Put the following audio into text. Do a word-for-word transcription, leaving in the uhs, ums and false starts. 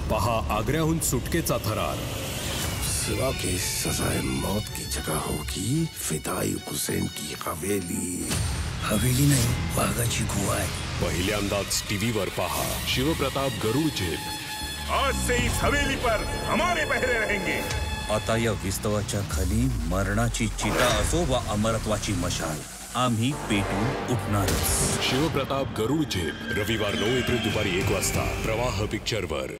पहा आग्र्याहून सुटकेचा थरार। सिवा की सजाए मौत की जगह होगी फिदाई हुसैन की हवेली। हवेली नाही, वाघाची गुहा आहे। पहिल्यांदाच टीव्हीवर पहा शिवप्रताप गरुड झेप। आज से इस हवेली पर हमारे पहरे रहेंगे। आता या विस्तवाच्या खाली मरणाची चिता असो वा अमरत्वाची मशाल, आम्ही पेटून उठणारच। शिवप्रताप गरुड झेप रविवार नऊ एप्रिल दुपारी एक वाजता प्रवाह पिक्चरवर।